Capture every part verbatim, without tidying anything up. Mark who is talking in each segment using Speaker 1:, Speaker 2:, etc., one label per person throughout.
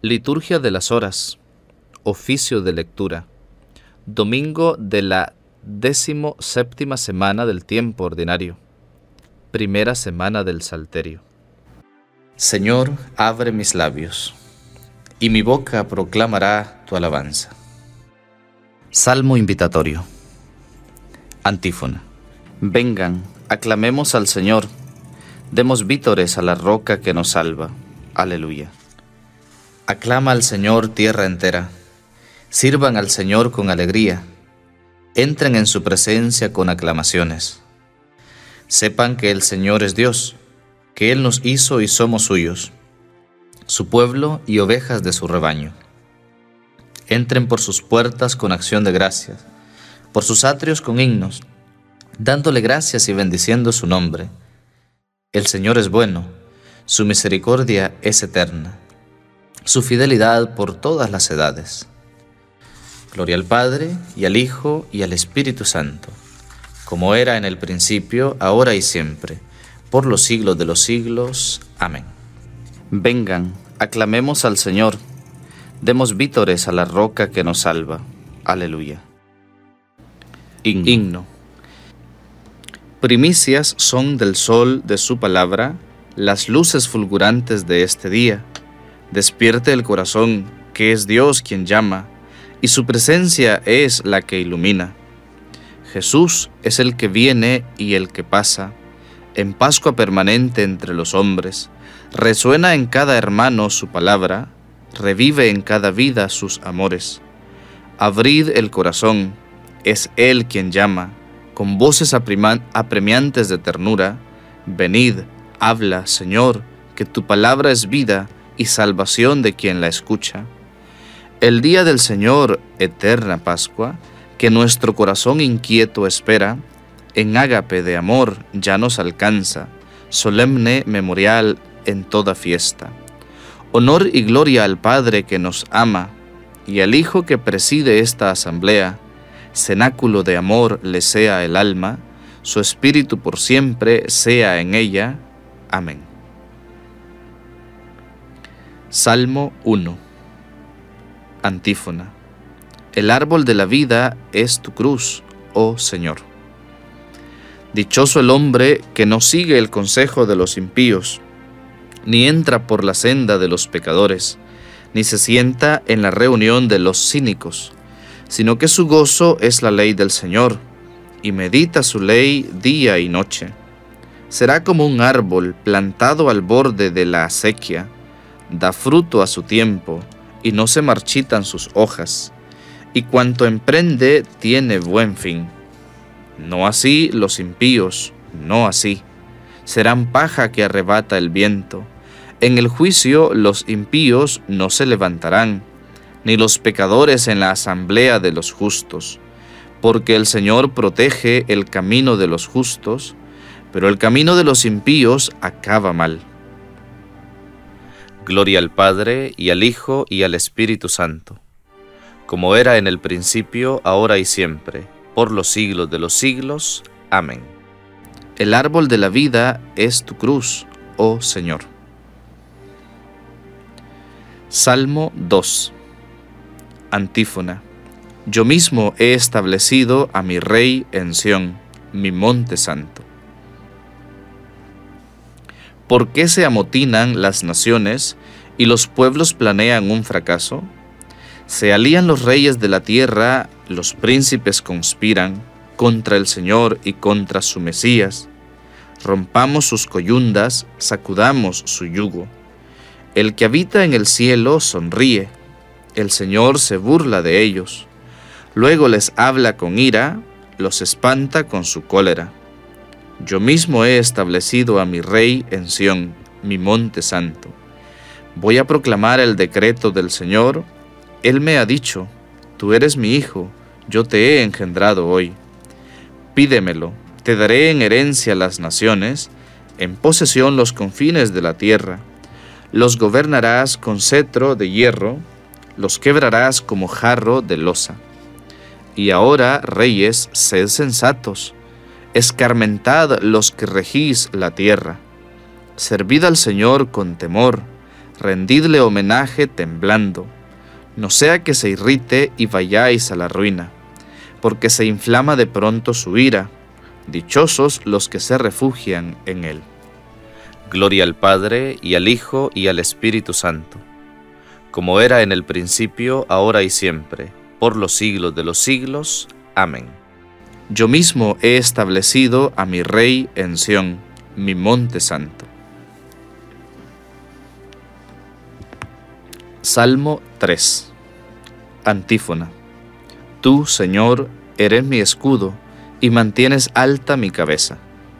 Speaker 1: Liturgia de las Horas, oficio de lectura, domingo de la décimo séptima semana del tiempo ordinario, primera semana del Salterio. Señor, abre mis labios, y mi boca proclamará tu alabanza. Salmo invitatorio. Antífona. Vengan, aclamemos al Señor, demos vítores a la roca que nos salva. Aleluya. Aclama al Señor tierra entera, sirvan al Señor con alegría, entren en su presencia con aclamaciones. Sepan que el Señor es Dios, que Él nos hizo y somos suyos, su pueblo y ovejas de su rebaño. Entren por sus puertas con acción de gracias, por sus atrios con himnos, dándole gracias y bendiciendo su nombre. El Señor es bueno, su misericordia es eterna, su fidelidad por todas las edades. Gloria al Padre, y al Hijo, y al Espíritu Santo, como era en el principio, ahora y siempre, por los siglos de los siglos. Amén. Vengan, aclamemos al Señor, demos vítores a la roca que nos salva. Aleluya. Himno. Himno. Primicias son del sol de su palabra, las luces fulgurantes de este día. Despierte el corazón, que es Dios quien llama, y su presencia es la que ilumina. Jesús es el que viene y el que pasa, en Pascua permanente entre los hombres. Resuena en cada hermano su palabra, revive en cada vida sus amores. Abrid el corazón, es Él quien llama, con voces apremiantes de ternura. Venid, habla, Señor, que tu palabra es vida y salvación de quien la escucha. El día del Señor, eterna Pascua, que nuestro corazón inquieto espera, en ágape de amor ya nos alcanza, solemne memorial en toda fiesta. Honor y gloria al Padre que nos ama, y al Hijo que preside esta asamblea. Cenáculo de amor le sea el alma, su espíritu por siempre sea en ella. Amén. Salmo uno. Antífona. El árbol de la vida es tu cruz, oh Señor. Dichoso el hombre que no sigue el consejo de los impíos, ni entra por la senda de los pecadores, ni se sienta en la reunión de los cínicos, sino que su gozo es la ley del Señor, y medita su ley día y noche. Será como un árbol plantado al borde de la acequia, da fruto a su tiempo, y no se marchitan sus hojas, y cuanto emprende tiene buen fin. No así los impíos, no así. Serán paja que arrebata el viento. En el juicio los impíos no se levantarán, ni los pecadores en la asamblea de los justos, porque el Señor protege el camino de los justos, pero el camino de los impíos acaba mal. Gloria al Padre, y al Hijo, y al Espíritu Santo, como era en el principio, ahora y siempre, por los siglos de los siglos. Amén. El árbol de la vida es tu cruz, oh Señor. Salmo dos. Antífona. Yo mismo he establecido a mi Rey en Sión, mi monte santo. ¿Por qué se amotinan las naciones y los pueblos planean un fracaso? Se alían los reyes de la tierra, los príncipes conspiran contra el Señor y contra su Mesías. Rompamos sus coyundas, sacudamos su yugo. El que habita en el cielo sonríe, el Señor se burla de ellos. Luego les habla con ira, los espanta con su cólera. Yo mismo he establecido a mi Rey en Sión, mi monte santo. Voy a proclamar el decreto del Señor. Él me ha dicho, tú eres mi hijo, yo te he engendrado hoy. Pídemelo, te daré en herencia las naciones, en posesión los confines de la tierra. Los gobernarás con cetro de hierro, los quebrarás como jarro de loza. Y ahora, reyes, sed sensatos, escarmentad los que regís la tierra. Servid al Señor con temor, rendidle homenaje temblando, no sea que se irrite y vayáis a la ruina, porque se inflama de pronto su ira. Dichosos los que se refugian en él. Gloria al Padre, y al Hijo, y al Espíritu Santo, como era en el principio, ahora y siempre, por los siglos de los siglos. Amén. Yo mismo he establecido a mi Rey en Sión, mi monte santo. Salmo tres. Antífona. Tú, Señor, eres mi escudo, y mantienes alta mi cabeza.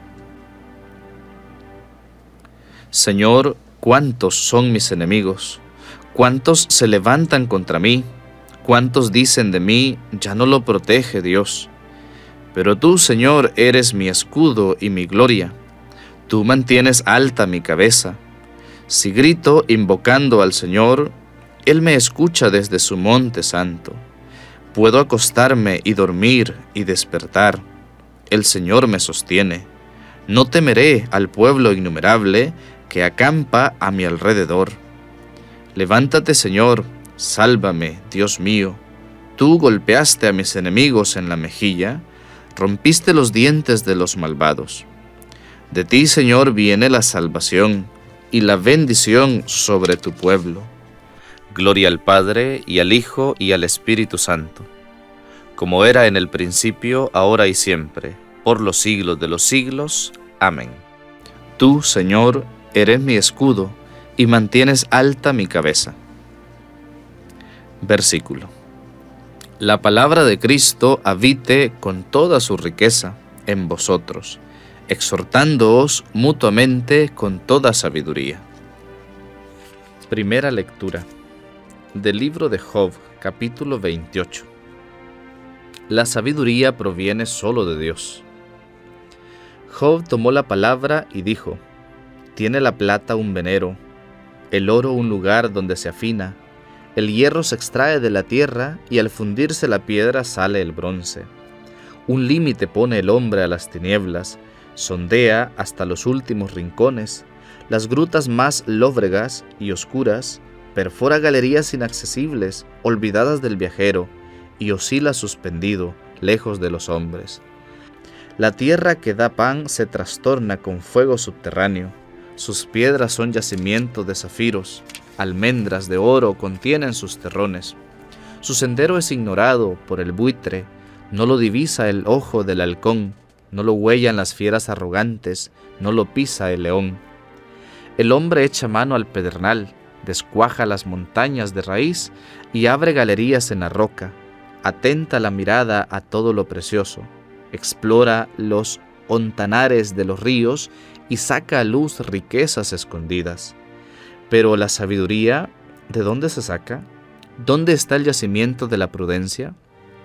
Speaker 1: Señor, cuántos son mis enemigos, cuántos se levantan contra mí, cuántos dicen de mí, ya no lo protege Dios. Pero tú, Señor, eres mi escudo y mi gloria. Tú mantienes alta mi cabeza. Si grito invocando al Señor, Él me escucha desde su monte santo. Puedo acostarme y dormir y despertar. El Señor me sostiene. No temeré al pueblo innumerable que acampa a mi alrededor. Levántate, Señor, sálvame, Dios mío. Tú golpeaste a mis enemigos en la mejilla, rompiste los dientes de los malvados. De ti, Señor, viene la salvación y la bendición sobre tu pueblo. Gloria al Padre, y al Hijo, y al Espíritu Santo, como era en el principio, ahora y siempre, por los siglos de los siglos. Amén. Tú, Señor, eres mi escudo, y mantienes alta mi cabeza. Versículo. La palabra de Cristo habite con toda su riqueza en vosotros, exhortándoos mutuamente con toda sabiduría. Primera lectura del libro de Job, capítulo veintiocho. La sabiduría proviene solo de Dios. Job tomó la palabra y dijo: tiene la plata un venero, el oro un lugar donde se afina, el hierro se extrae de la tierra y al fundirse la piedra sale el bronce. Un límite pone el hombre a las tinieblas, sondea hasta los últimos rincones, las grutas más lóbregas y oscuras, perfora galerías inaccesibles, olvidadas del viajero, y oscila suspendido, lejos de los hombres. La tierra que da pan se trastorna con fuego subterráneo, sus piedras son yacimiento de zafiros, almendras de oro contienen sus terrones. Su sendero es ignorado por el buitre, no lo divisa el ojo del halcón, no lo huellan las fieras arrogantes, no lo pisa el león. El hombre echa mano al pedernal, descuaja las montañas de raíz y abre galerías en la roca. Atenta la mirada a todo lo precioso, explora los ontanares de los ríos y saca a luz riquezas escondidas. Pero la sabiduría, ¿de dónde se saca? ¿Dónde está el yacimiento de la prudencia?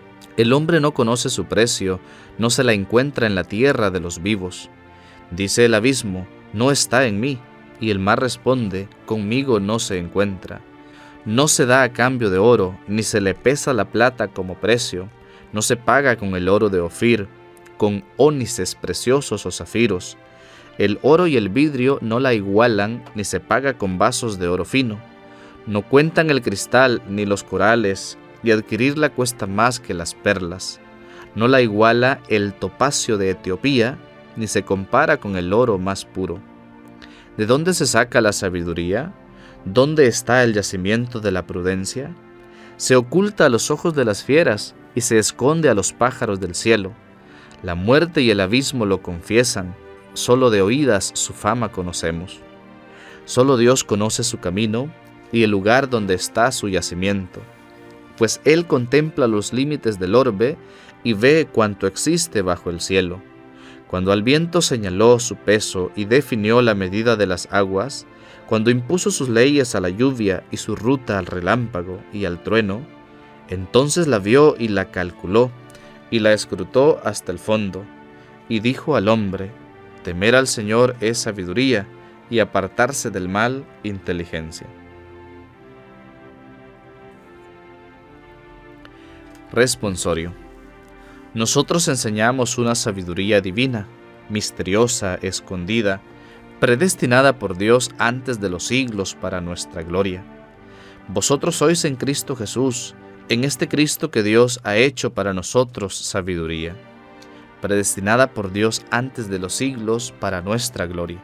Speaker 1: El hombre no conoce su precio, no se la encuentra en la tierra de los vivos. Dice el abismo, no está en mí, y el mar responde, conmigo no se encuentra. No se da a cambio de oro, ni se le pesa la plata como precio, no se paga con el oro de Ofir, con ónices preciosos o zafiros. El oro y el vidrio no la igualan, ni se paga con vasos de oro fino. No cuentan el cristal ni los corales, y adquirirla cuesta más que las perlas. No la iguala el topacio de Etiopía, ni se compara con el oro más puro. ¿De dónde se saca la sabiduría? ¿Dónde está el yacimiento de la prudencia? Se oculta a los ojos de las fieras y se esconde a los pájaros del cielo. La muerte y el abismo lo confiesan, solo de oídas su fama conocemos. Solo Dios conoce su camino y el lugar donde está su yacimiento, pues Él contempla los límites del orbe y ve cuanto existe bajo el cielo. Cuando al viento señaló su peso y definió la medida de las aguas, cuando impuso sus leyes a la lluvia y su ruta al relámpago y al trueno, entonces la vio y la calculó, y la escrutó hasta el fondo, y dijo al hombre: temer al Señor es sabiduría, y apartarse del mal, inteligencia. Responsorio. Nosotros enseñamos una sabiduría divina, misteriosa, escondida, predestinada por Dios antes de los siglos para nuestra gloria. Vosotros sois en Cristo Jesús, en este Cristo que Dios ha hecho para nosotros sabiduría, predestinada por Dios antes de los siglos para nuestra gloria.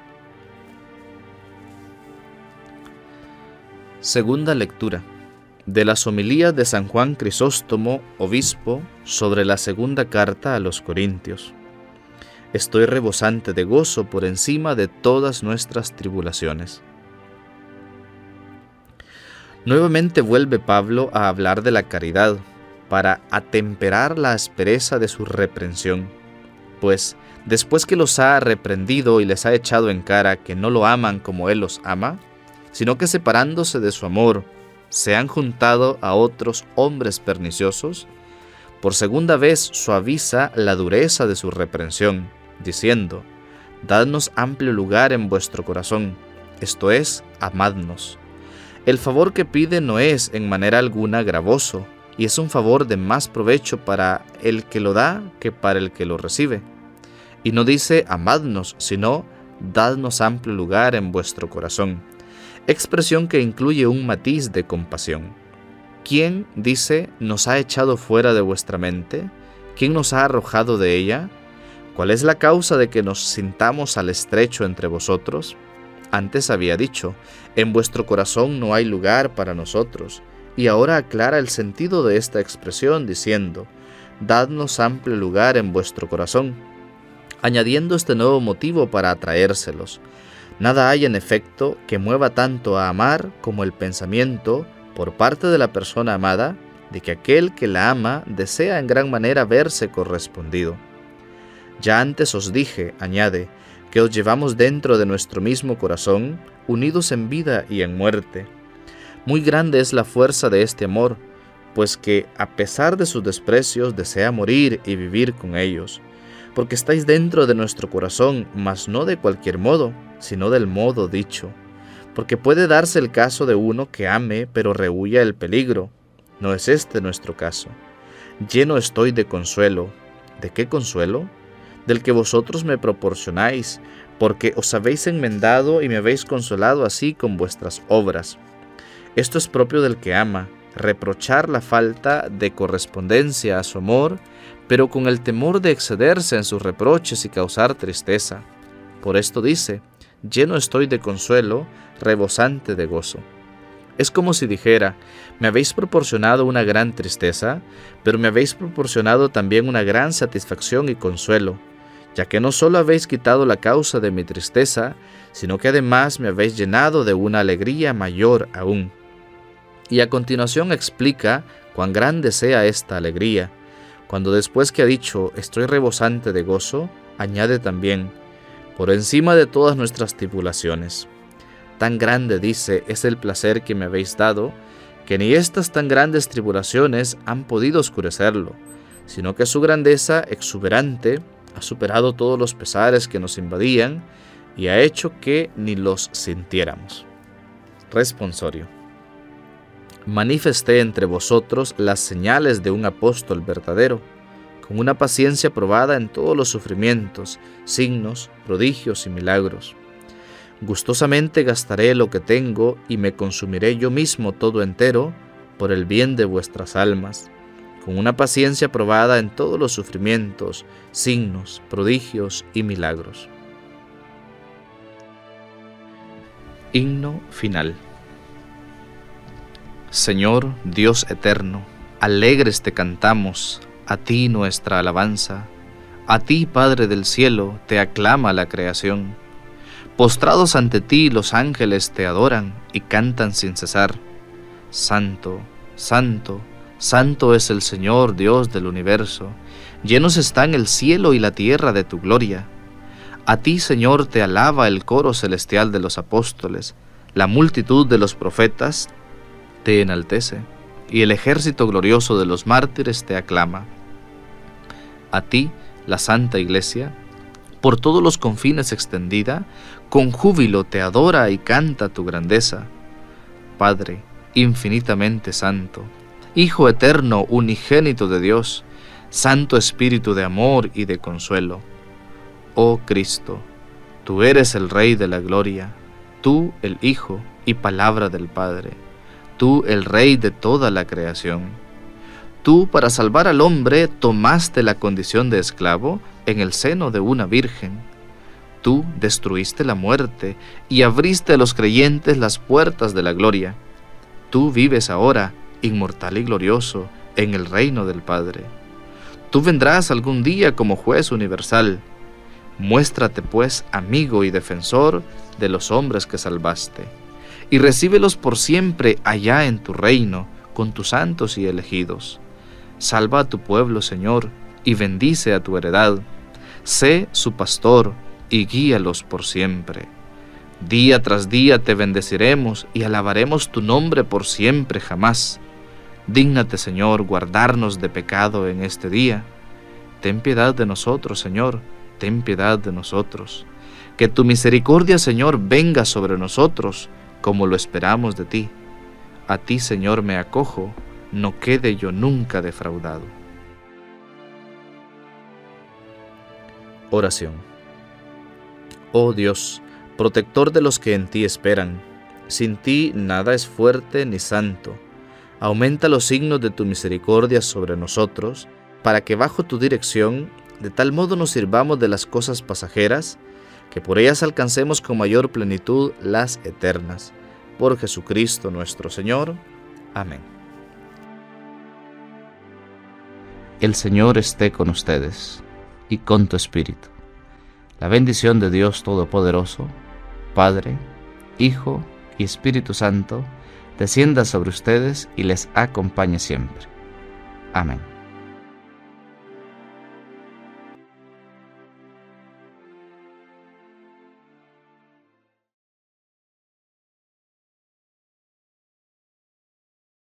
Speaker 1: Segunda lectura de las homilías de San Juan Crisóstomo, obispo, sobre la segunda carta a los Corintios. Estoy rebosante de gozo por encima de todas nuestras tribulaciones. Nuevamente vuelve Pablo a hablar de la caridad, para atemperar la aspereza de su reprensión, pues después que los ha reprendido y les ha echado en cara que no lo aman como él los ama, sino que separándose de su amor, se han juntado a otros hombres perniciosos, por segunda vez suaviza la dureza de su reprensión, diciendo: dadnos amplio lugar en vuestro corazón, esto es, amadnos. El favor que pide no es en manera alguna gravoso, y es un favor de más provecho para el que lo da que para el que lo recibe. Y no dice amadnos, sino dadnos amplio lugar en vuestro corazón, expresión que incluye un matiz de compasión. ¿Quién, dice, nos ha echado fuera de vuestra mente? ¿Quién nos ha arrojado de ella? ¿Cuál es la causa de que nos sintamos al estrecho entre vosotros? Antes había dicho, en vuestro corazón no hay lugar para nosotros, y ahora aclara el sentido de esta expresión diciendo, dadnos amplio lugar en vuestro corazón, añadiendo este nuevo motivo para atraérselos. Nada hay en efecto que mueva tanto a amar como el pensamiento, por parte de la persona amada, de que aquel que la ama desea en gran manera verse correspondido. Ya antes os dije, añade, que os llevamos dentro de nuestro mismo corazón, unidos en vida y en muerte. Muy grande es la fuerza de este amor, pues que, a pesar de sus desprecios, desea morir y vivir con ellos, porque estáis dentro de nuestro corazón, mas no de cualquier modo, sino del modo dicho, porque puede darse el caso de uno que ame, pero rehúya el peligro. No es este nuestro caso. Lleno estoy de consuelo. ¿De qué consuelo? Del que vosotros me proporcionáis, porque os habéis enmendado y me habéis consolado así con vuestras obras. Esto es propio del que ama, reprochar la falta de correspondencia a su amor, pero con el temor de excederse en sus reproches y causar tristeza. Por esto dice, lleno estoy de consuelo, rebosante de gozo. Es como si dijera, me habéis proporcionado una gran tristeza, pero me habéis proporcionado también una gran satisfacción y consuelo, ya que no solo habéis quitado la causa de mi tristeza, sino que además me habéis llenado de una alegría mayor aún. Y a continuación explica cuán grande sea esta alegría, cuando después que ha dicho, estoy rebosante de gozo, añade también, por encima de todas nuestras tribulaciones. Tan grande, dice, es el placer que me habéis dado, que ni estas tan grandes tribulaciones han podido oscurecerlo, sino que su grandeza exuberante ha superado todos los pesares que nos invadían y ha hecho que ni los sintiéramos. Responsorio. Manifesté entre vosotros las señales de un apóstol verdadero, con una paciencia probada en todos los sufrimientos, signos, prodigios y milagros. Gustosamente gastaré lo que tengo y me consumiré yo mismo todo entero por el bien de vuestras almas, con una paciencia probada en todos los sufrimientos, signos, prodigios y milagros. Himno final. Señor Dios eterno, alegres te cantamos, a ti nuestra alabanza, a ti Padre del cielo te aclama la creación. Postrados ante ti los ángeles te adoran y cantan sin cesar. Santo, santo, santo es el Señor Dios del universo, llenos están el cielo y la tierra de tu gloria. A ti, Señor, te alaba el coro celestial de los apóstoles, la multitud de los profetas te enaltece, y el ejército glorioso de los mártires te aclama. A ti, la Santa Iglesia, por todos los confines extendida, con júbilo te adora y canta tu grandeza. Padre, infinitamente santo, Hijo eterno, unigénito de Dios, Santo Espíritu de amor y de consuelo. Oh Cristo, Tú eres el Rey de la gloria, tú el Hijo y palabra del Padre, tú el Rey de toda la creación. Tú, para salvar al hombre, tomaste la condición de esclavo en el seno de una virgen. Tú destruiste la muerte y abriste a los creyentes las puertas de la gloria. Tú vives ahora, inmortal y glorioso, en el reino del Padre. Tú vendrás algún día como juez universal. Muéstrate, pues, amigo y defensor de los hombres que salvaste, y recíbelos por siempre allá en tu reino, con tus santos y elegidos. Salva a tu pueblo, Señor, y bendice a tu heredad. Sé su pastor y guíalos por siempre. Día tras día te bendeciremos y alabaremos tu nombre por siempre jamás. Dígnate, Señor, guardarnos de pecado en este día. Ten piedad de nosotros, Señor, ten piedad de nosotros. Que tu misericordia, Señor, venga sobre nosotros, como lo esperamos de ti. A ti, Señor, me acojo, no quede yo nunca defraudado. Oración. Oh Dios, protector de los que en ti esperan, sin ti nada es fuerte ni santo. Aumenta los signos de tu misericordia sobre nosotros, para que bajo tu dirección, de tal modo nos sirvamos de las cosas pasajeras, que por ellas alcancemos con mayor plenitud las eternas. Por Jesucristo nuestro Señor. Amén. El Señor esté con ustedes y con tu espíritu. La bendición de Dios Todopoderoso, Padre, Hijo y Espíritu Santo, descienda sobre ustedes y les acompañe siempre. Amén.